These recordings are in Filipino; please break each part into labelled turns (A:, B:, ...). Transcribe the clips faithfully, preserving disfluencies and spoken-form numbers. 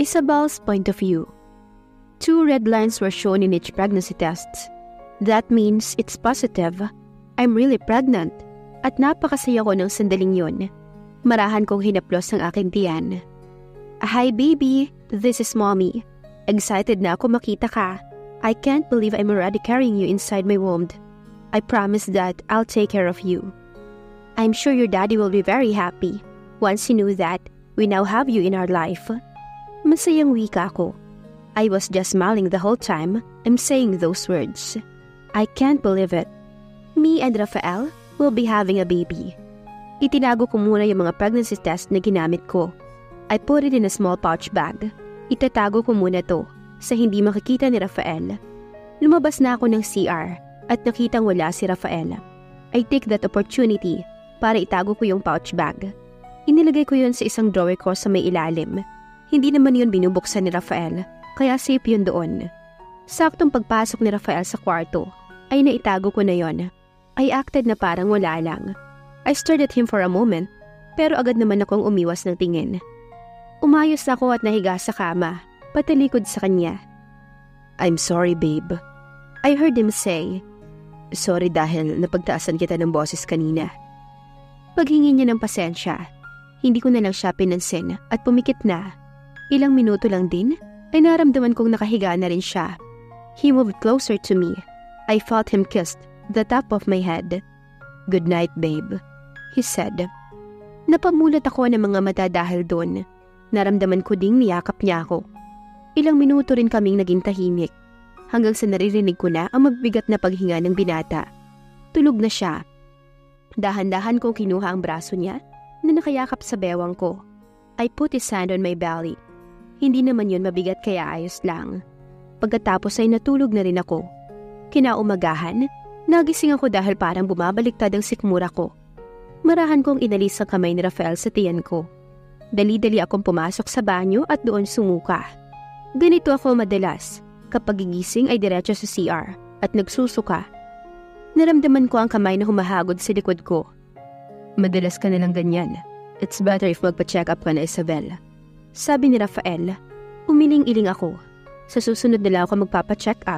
A: Isabel's point of view. Two red lines were shown in each pregnancy test. That means it's positive. I'm really pregnant. At napakasaya ko ng sandaling yun. Marahan kong hinaplos ang aking tiyan. Hi baby, this is mommy. Excited na ako makita ka. I can't believe I'm already carrying you inside my womb. I promise that I'll take care of you. I'm sure your daddy will be very happy once he knew that we now have you in our life. Masayang wika ko. I was just smiling the whole time I'm saying those words. I can't believe it. Me and Rafael will be having a baby. Itinago ko muna yung mga pregnancy test na ginamit ko. I put it in a small pouch bag. Itatago ko muna to sa hindi makikita ni Rafael. Lumabas na ako ng C R at nakitang wala si Rafael. I take that opportunity para itago ko yung pouch bag. Inilagay ko yun sa isang drawer ko sa may ilalim. Hindi naman yun binubuksan ni Rafael, kaya safe yun doon. Saktong pagpasok ni Rafael sa kwarto, ay naitago ko na yon. I acted na parang wala lang. I stared at him for a moment, pero agad naman akong umiwas ng tingin. Umayos ako at nahiga sa kama, patalikod sa kanya. I'm sorry, babe. I heard him say, sorry dahil napagtaasan kita ng boses kanina. Paghingi niya ng pasensya, hindi ko na lang siya pinansin at pumikit na. Ilang minuto lang din, ay naramdaman kong nakahiga na rin siya. He moved closer to me. I felt him kiss the top of my head. Good night, babe, he said. Napamulat ako ng mga mata dahil doon. Naramdaman ko ding niyakap niya ako. Ilang minuto rin kaming naging tahimik, hanggang sa naririnig ko na ang mabibigat na paghinga ng binata. Tulog na siya. Dahan-dahan kong kinuha ang braso niya na nakayakap sa bewang ko. I put his hand on my belly. Hindi naman yun mabigat kaya ayos lang. Pagkatapos ay natulog na rin ako. Kinaumagahan, nagising ako dahil parang bumabaliktad ang sikmura ko. Marahan kong inalis ang kamay ni Rafael sa tiyan ko. Dali-dali akong pumasok sa banyo at doon sumuka. Ganito ako madalas. Kapag gigising ay diretso sa C R at nagsusuka. Naramdaman ko ang kamay na humahagod sa likod ko. Madalas ka nalang ganyan. It's better if magpa-check up ka na, Isabel. Sabi ni Rafael. Umiling-iling ako. Sa susunod na lang ako magpapa-check up.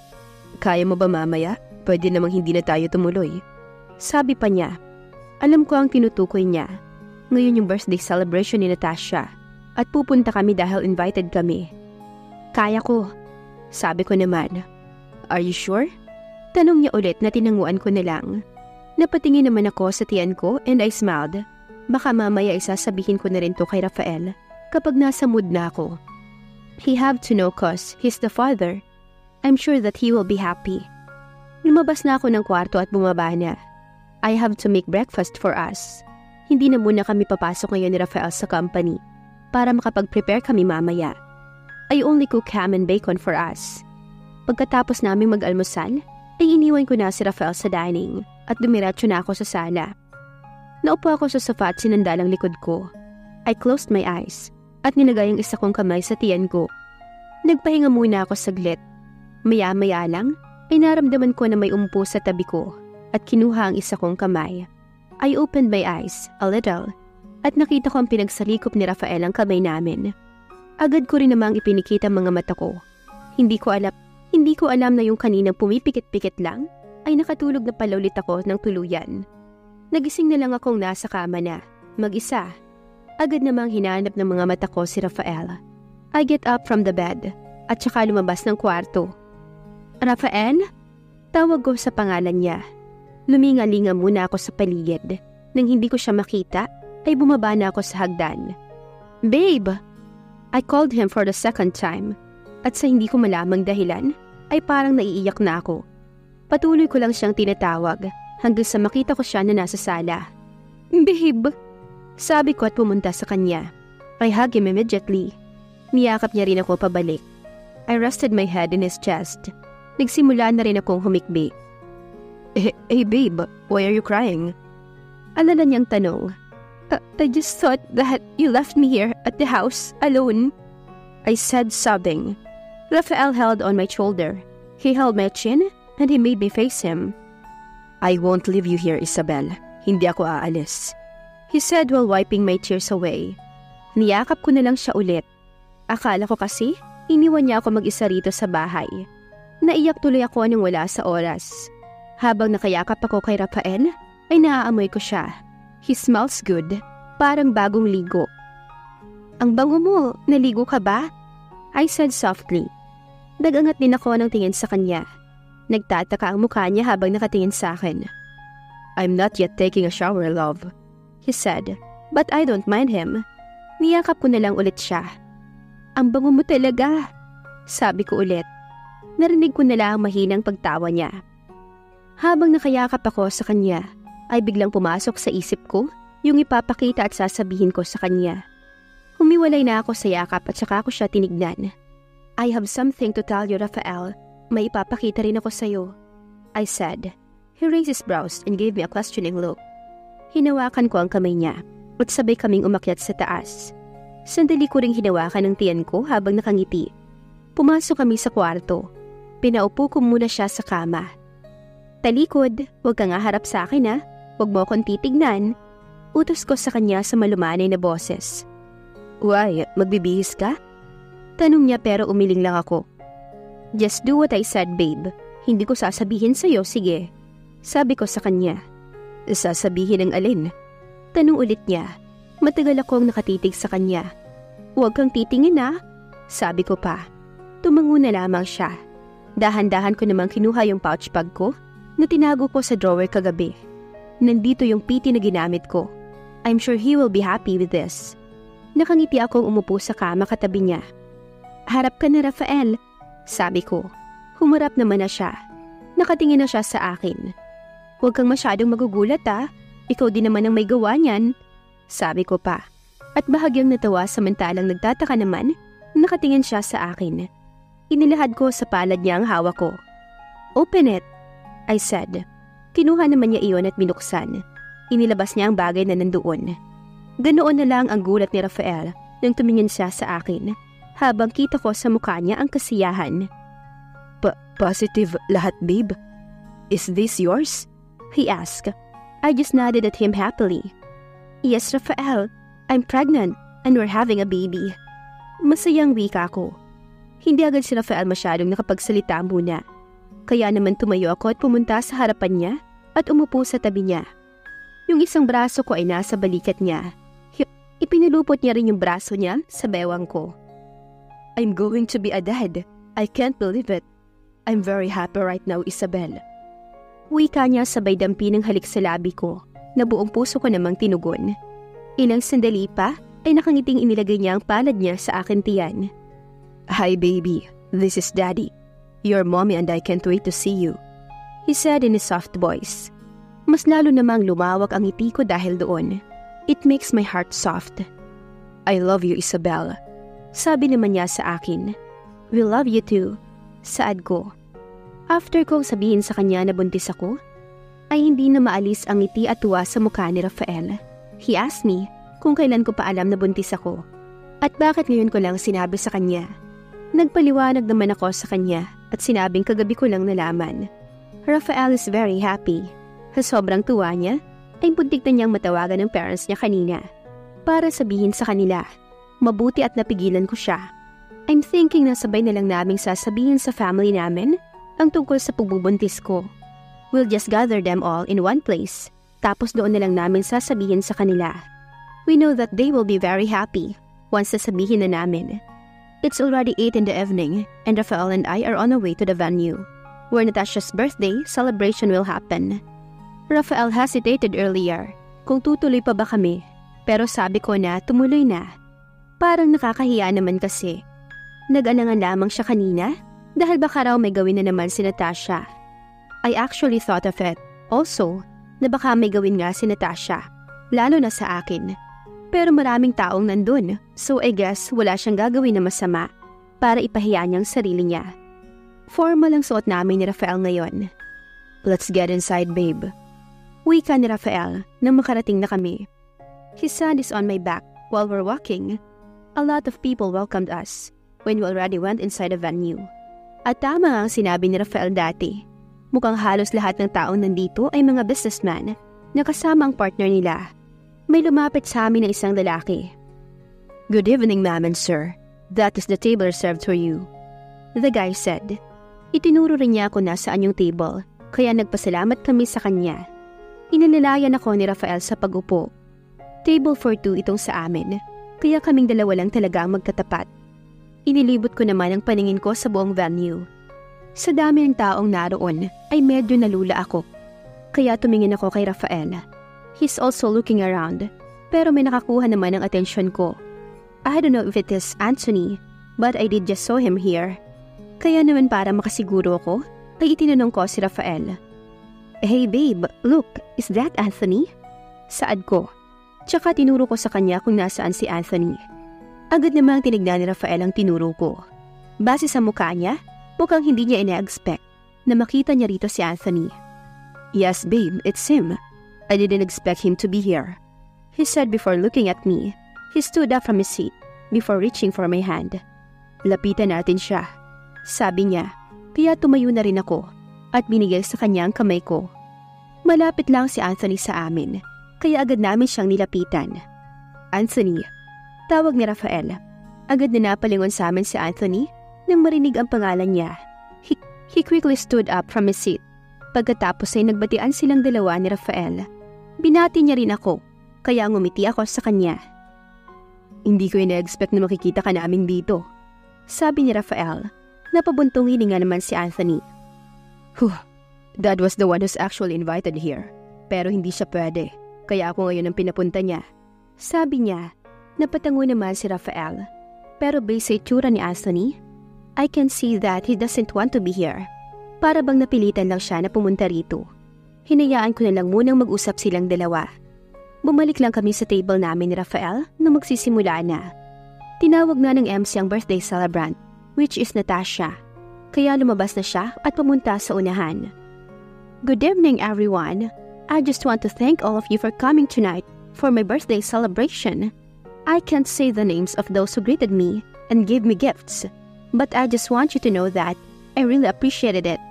A: Kaya mo ba mamaya? Pwede namang hindi na tayo tumuloy. Sabi pa niya. Alam ko ang tinutukoy niya. Ngayon yung birthday celebration ni Natasha. At pupunta kami dahil invited kami. Kaya ko. Sabi ko naman. Are you sure? Tanong niya ulit na tinanguan ko na lang. Napatingin naman ako sa tiyan ko and I smiled. Baka mamaya isasabihin ko na rin to kay Rafael kapag nasa mood na ako. He have to know cause he's the father. I'm sure that he will be happy. Lumabas na ako ng kwarto at bumaba na. I have to make breakfast for us. Hindi na muna kami papasok ngayon ni Rafael sa company para makapag-prepare kami mamaya. I only cook ham and bacon for us. Pagkatapos naming mag-almusal, ay iniwan ko na si Rafael sa dining at dumiretso na ako sa sala. Naupo ako sa sofa at sinandalang likod ko. I closed my eyes at nilagay ang isa kong kamay sa tiyan ko. Nagpahinga muna ako saglit. Maya-maya lang ay naramdaman ko na may umpo sa tabi ko at kinuha ang isa kong kamay. I opened my eyes a little at nakita ko ang pinagsalikop ni Rafael ang kamay namin. Agad ko rin namang ipinikit ang mga mata ko. Hindi ko alam, hindi ko alam na yung kaninang pumipikit-pikit lang ay nakatulog na pala ulit ako ng tuluyan. Nagising na lang akong nasa kama na, mag-isa. Agad namang hinanap ng mga mata ko si Rafael. I get up from the bed at saka lumabas ng kwarto. Rafael? Tawag ko sa pangalan niya. Luminga-linga muna ako sa paligid. Nang hindi ko siya makita, ay bumaba na ako sa hagdan. Babe! I called him for the second time. At sa hindi ko malamang dahilan, ay parang naiiyak na ako. Patuloy ko lang siyang tinatawag hanggang sa makita ko siya na nasa sala. Babe! Sabi ko at pumunta sa kanya. I hugged him immediately. Niyakap niya rin ako pabalik. I rested my head in his chest. Nagsimula na rin akong humikbi. Hey, hey babe, why are you crying? Alala niyang tanong. Uh, I just thought that you left me here at the house alone. I said sobbing. Rafael held on my shoulder. He held my chin and he made me face him. I won't leave you here, Isabel. Hindi ako aalis. He said while wiping my tears away. Niyakap ko na lang siya ulit. Akala ko kasi, iniwan niya ako mag-isa rito sa bahay. Naiyak tuloy ako nang wala sa oras. Habang nakayakap ako kay Rafael, ay naaamoy ko siya. He smells good, parang bagong ligo. Ang bango mo, naligo ka ba? I said softly. Nagangat din ako ng tingin sa kanya. Nagtataka ang mukha niya habang nakatingin sa akin. I'm not yet taking a shower, love, he said, but I don't mind him. Niyakap ko na lang ulit siya. Ang bango mo talaga, sabi ko ulit. Narinig ko na lang ang mahinang pagtawa niya. Habang nakayakap ako sa kanya, ay biglang pumasok sa isip ko yung ipapakita at sasabihin ko sa kanya. Humiwalay na ako sa yakap at saka ko siya tinignan. I have something to tell you, Rafael. May ipapakita rin ako sa'yo, I said. He raised his brows and gave me a questioning look. Hinawakan ko ang kamay niya at sabay kaming umakyat sa taas. Sandali ko ring hinawakan ang tiyan ko habang nakangiti. Pumasok kami sa kwarto. Pinaupo ko muna siya sa kama. Talikod, huwag ka nga harap sa akin ha. Huwag mo akong titignan. Utos ko sa kanya sa malumanay na boses. Why, magbibihis ka? Tanong niya pero umiling lang ako. Just do what I said, babe. Hindi ko sasabihin sa'yo, sige. Sabi ko sa kanya. Sasabihin ng alin? Tanong ulit niya. Matagal akong nakatitig sa kanya. Huwag kang titingin ha. Sabi ko pa. Tumango na lamang siya. Dahan-dahan ko namang kinuha yung pouch bag ko na tinago ko sa drawer kagabi. Nandito yung P T na ginamit ko. I'm sure he will be happy with this. Nakangiti akong umupo sa kama katabi niya. Harap ka na, Rafael. Sabi ko. Humarap naman na siya. Nakatingin na siya sa akin. Huwag kang masyadong magugulat ha. Ikaw din naman ang may gawa niyan. Sabi ko pa. At bahagyang natawa samantalang nagtataka naman, nakatingin siya sa akin. Inilahad ko sa palad niya ang hawak ko. Open it, I said. Kinuha naman niya iyon at binuksan. Inilabas niya ang bagay na nandoon. Ganoon na lang ang gulat ni Rafael nang tumingin siya sa akin, habang kita ko sa mukha niya ang kasiyahan. Pa- positive lahat, babe? Is this yours? He asked. I just nodded at him happily. Yes, Rafael. I'm pregnant and we're having a baby. Masayang wika ko. Hindi agad si Rafael masyadong nakapagsalita muna. Kaya naman tumayo ako at pumunta sa harapan niya at umupo sa tabi niya. Yung isang braso ko ay nasa balikat niya. Ipinulupot niya rin yung braso niya sa bewang ko. I'm going to be a dad. I can't believe it. I'm very happy right now, Isabel. Wika niya sabay dampi ng halik sa labi ko na buong puso ko namang tinugon. Ilang sandali pa ay nakangiting inilagay niya ang palad niya sa akin tiyan. Hi baby, this is Daddy. Your mommy and I can't wait to see you, he said in his soft voice. Mas lalo namang lumawak ang ngiti ko dahil doon. It makes my heart soft. I love you, Isabel. Sabi naman niya sa akin. We love you too, saad ko. After kong sabihin sa kanya na buntis ako, ay hindi na maalis ang ngiti at tuwa sa mukha ni Rafael. He asked me kung kailan ko pa alam na buntis ako at bakit ngayon ko lang sinabi sa kanya. Nagpaliwanag naman ako sa kanya at sinabing kagabi ko lang nalaman. Rafael is very happy. Sa sobrang tuwa niya, ay buntik na niyang matawagan ng parents niya kanina para sabihin sa kanila. Mabuti at napigilan ko siya. I'm thinking na sabay na lang naming sasabihin sa family namin ang tungkol sa pagbubuntis ko. We'll just gather them all in one place, tapos doon na lang namin sasabihin sa kanila. We know that they will be very happy once sasabihin na namin. It's already eight in the evening and Rafael and I are on our way to the venue where Natasha's birthday celebration will happen. Rafael hesitated earlier kung tutuloy pa ba kami, pero sabi ko na tumuloy na. Parang nakakahiya naman kasi. Nag-alangan lamang siya kanina dahil baka raw may gawin na naman si Natasha. I actually thought of it also na baka may gawin nga si Natasha, lalo na sa akin. Pero maraming taong nandun, so I guess wala siyang gagawin na masama para ipahiya niyang sarili niya. Formal ang suot namin ni Rafael ngayon. Let's get inside, babe. Wika ni Rafael nang makarating na kami. His son is on my back while we're walking. A lot of people welcomed us when we already went inside the venue. At tama ang sinabi ni Rafael dati. Mukhang halos lahat ng taong nandito ay mga businessman na kasama ang partner nila. May lumapit sa amin na isang lalaki. Good evening, ma'am and sir. That is the table reserved for you, the guy said. Itinuro rin niya ako nasaan yung table, kaya nagpasalamat kami sa kanya. Inalalayan ako ni Rafael sa pag-upo. Table for two itong sa amin, kaya kaming dalawa lang talaga ang magkatapat. Inilibot ko naman ang paningin ko sa buong venue. Sa dami ng taong naroon ay medyo nalula ako, kaya tumingin ako kay Rafael. He's also looking around, pero may nakakuha naman ng atensyon ko. I don't know if it is Anthony, but I did just saw him here. Kaya naman para makasiguro ako, ay itinanong ko si Rafael. Hey babe, look, is that Anthony? Saad ko. Tsaka tinuro ko sa kanya kung nasaan si Anthony. Agad namang tinignan ni Rafael ang tinuro ko. Base sa mukha niya, mukhang hindi niya ina-expect na makita niya rito si Anthony. Yes babe, it's him. I didn't expect him to be here, he said before looking at me. He stood up from his seat before reaching for my hand. Lapitan natin siya, sabi niya. Kaya tumayo na rin ako at binigay sa kanya ang kamay ko. Malapit lang si Anthony sa amin, kaya agad namin siyang nilapitan. Anthony, tawag ni Rafael. Agad na napalingon sa amin si Anthony nang marinig ang pangalan niya. He, he quickly stood up from his seat. Pagkatapos ay nagbatian silang dalawa ni Rafael. Binati niya rin ako, kaya ngumiti ako sa kanya. Hindi ko ina-expect na makikita ka namin dito, sabi ni Rafael. Napabuntong hininga naman si Anthony. Huh, Dad was the one who's actually invited here, pero hindi siya pwede, kaya ako ngayon ang pinapunta niya. Sabi niya. Napatango naman si Rafael. Pero based sa itsura ni Anthony, I can see that he doesn't want to be here. Para bang napilitan lang siya na pumunta rito. Hinayaan ko na lang munang mag-usap silang dalawa. Bumalik lang kami sa table namin ni Rafael nung magsisimula na. Tinawag na ng M C ang birthday celebrant, which is Natasha. Kaya lumabas na siya at pumunta sa unahan. Good evening everyone. I just want to thank all of you for coming tonight for my birthday celebration. I can't say the names of those who greeted me and gave me gifts, but I just want you to know that I really appreciated it.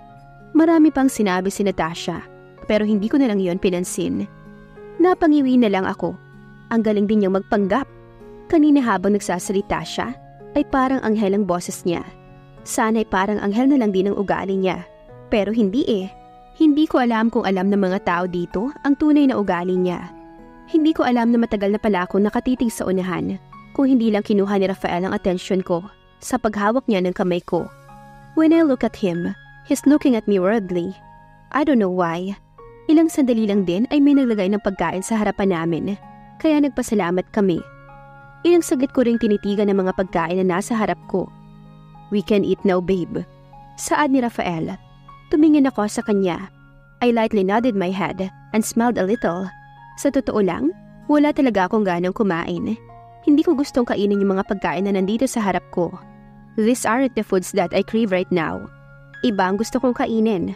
A: Marami pang sinabi si Natasha, pero hindi ko na lang yon pinansin. Napangiwi na lang ako. Ang galing din niyang magpanggap. Kanina habang nagsasalita siya, ay parang anghel ang boses niya. Sana'y parang anghel na lang din ang ugali niya. Pero hindi eh. Hindi ko alam kung alam ng mga tao dito ang tunay na ugali niya. Hindi ko alam na matagal na pala akong nakatitig sa unahan kung hindi lang kinuha ni Rafael ang atensyon ko sa paghawak niya ng kamay ko. When I look at him, he's looking at me worldly. I don't know why. Ilang sandali lang din ay may naglagay ng pagkain sa harapan namin, kaya nagpasalamat kami. Ilang saglit ko ring tinitigan ng mga pagkain na nasa harap ko. We can eat now, babe. Saad ni Rafael. Tumingin ako sa kanya. I lightly nodded my head and smiled a little. Sa totoo lang, wala talaga akong ganang kumain. Hindi ko gustong kainin yung mga pagkain na nandito sa harap ko. These aren't the foods that I crave right now. Iba ang gusto kong kainin.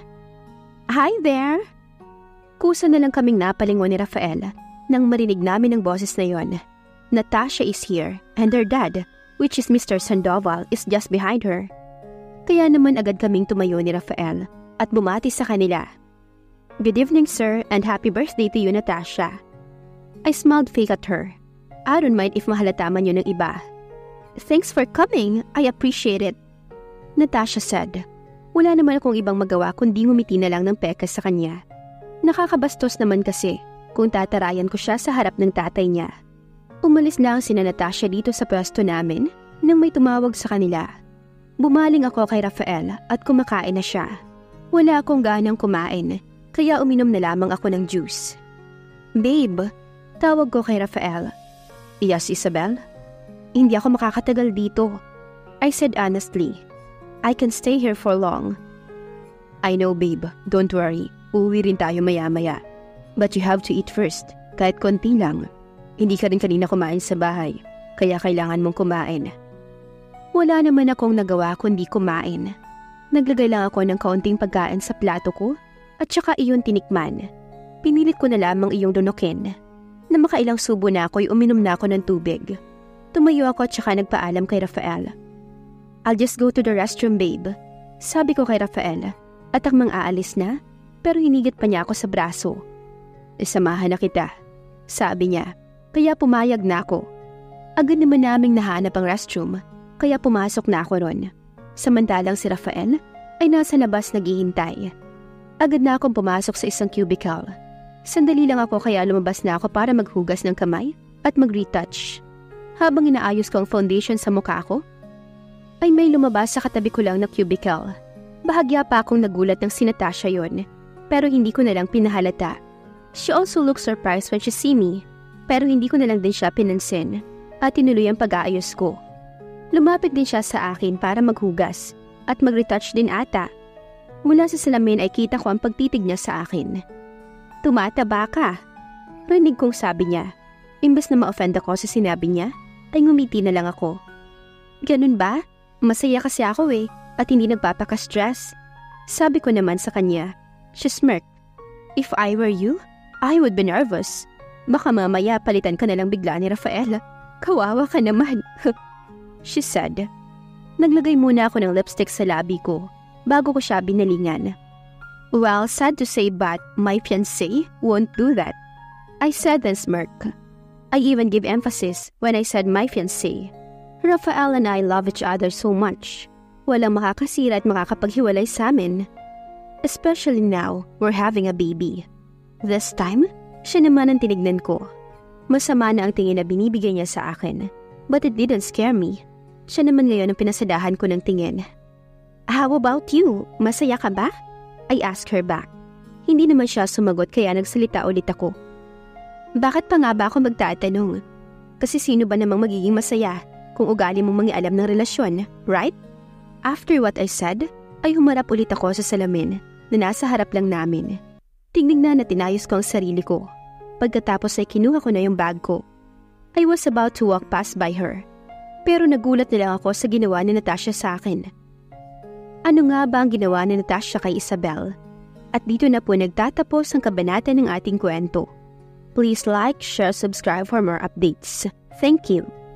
A: Hi there! Kusa na lang kaming napalingon ni Rafael nang marinig namin ang boses na yon. Natasha is here and her dad, which is Mister Sandoval, is just behind her. Kaya naman agad kaming tumayo ni Rafael at bumati sa kanila. Good evening sir and happy birthday to you, Natasha. I smiled fake at her. I don't mind if mahalata man yun ng iba. Thanks for coming, I appreciate it. Natasha said. Wala naman akong ibang magawa kundi ngumiti na lang ng peka sa kanya. Nakakabastos naman kasi kung tatarayan ko siya sa harap ng tatay niya. Umalis lang sina Natasha dito sa pwesto namin nang may tumawag sa kanila. Bumaling ako kay Rafael at kumakain na siya. Wala akong ganang kumain, kaya uminom na lamang ako ng juice. Babe, tawag ko kay Rafael. Yes, Isabel? Hindi ako makakatagal dito. I said honestly. I can stay here for long. I know, babe. Don't worry. Uuwi rin tayo maya-maya. But you have to eat first, kahit konti lang. Hindi ka rin kanina kumain sa bahay, kaya kailangan mong kumain. Wala naman akong nagawa kundi kumain. Naglagay lang ako ng kaunting pagkain sa plato ko at saka iyon tinikman. Pinilit ko na lamang iyong dunukin. Na makailang subo na ako'y uminom na ako ng tubig. Tumayo ako at saka nagpaalam kay Rafael. I'll just go to the restroom, babe. Sabi ko kay Rafael at akmang aalis na pero hinigit pa niya ako sa braso. Isamahan na kita, sabi niya. Kaya pumayag na ako. Agad naman naming nahanap ang restroom kaya pumasok na ako ron. Samantalang si Rafael ay nasa labas naghihintay. Agad na akong pumasok sa isang cubicle. Sandali lang ako kaya lumabas na ako para maghugas ng kamay at mag-retouch. Habang inaayos ko ang foundation sa mukha ko, ay may lumabas sa katabi ko lang na cubicle. Bahagya pa akong nagulat ng si Natasha yon, pero hindi ko na lang pinahalata. She also looked surprised when she see me, pero hindi ko na lang din siya pinansin at tinuloy ang pag-aayos ko. Lumapit din siya sa akin para maghugas at mag-retouch din ata. Mula sa salamin ay kita ko ang pagtitig niya sa akin. Tumataba ka, rinig kong sabi niya. Imbes na ma-offend ako sa sinabi niya, ay ngumiti na lang ako. Ganun ba? Masaya kasi ako eh, at hindi nagpapaka-stress. Sabi ko naman sa kanya. She smirked. If I were you, I would be nervous. Baka mamaya palitan ka na lang bigla ni Rafael. Kawawa ka naman. She said. Naglagay muna ako ng lipstick sa labi ko bago ko siya binalingan. Well, sad to say but my fiancé won't do that. I said and smirked. I even give emphasis when I said my fiancé. Rafael and I love each other so much. Walang makakasira at makakapaghiwalay sa amin. Especially now, we're having a baby. This time, siya naman ang tinignan ko. Masama na ang tingin na binibigay niya sa akin. But it didn't scare me. Siya naman ngayon ang pinasadahan ko ng tingin. How about you? Masaya ka ba? I asked her back. Hindi naman siya sumagot kaya nagsalita ulit ako. Bakit pa nga ba ako magtatanong? Kasi sino ba namang magiging masaya kung ugali mong mangialam ng relasyon, right? After what I said, ay humarap ulit ako sa salamin na nasa harap lang namin. Tinignan na tinayos ko ang sarili ko. Pagkatapos ay kinuha ko na yung bag ko. I was about to walk past by her. Pero nagulat na lang ako sa ginawa ni Natasha sa akin. Ano nga ba ang ginawa ni Natasha kay Isabel? At dito na po nagtatapos ang kabanata ng ating kwento. Please like, share, subscribe for more updates. Thank you.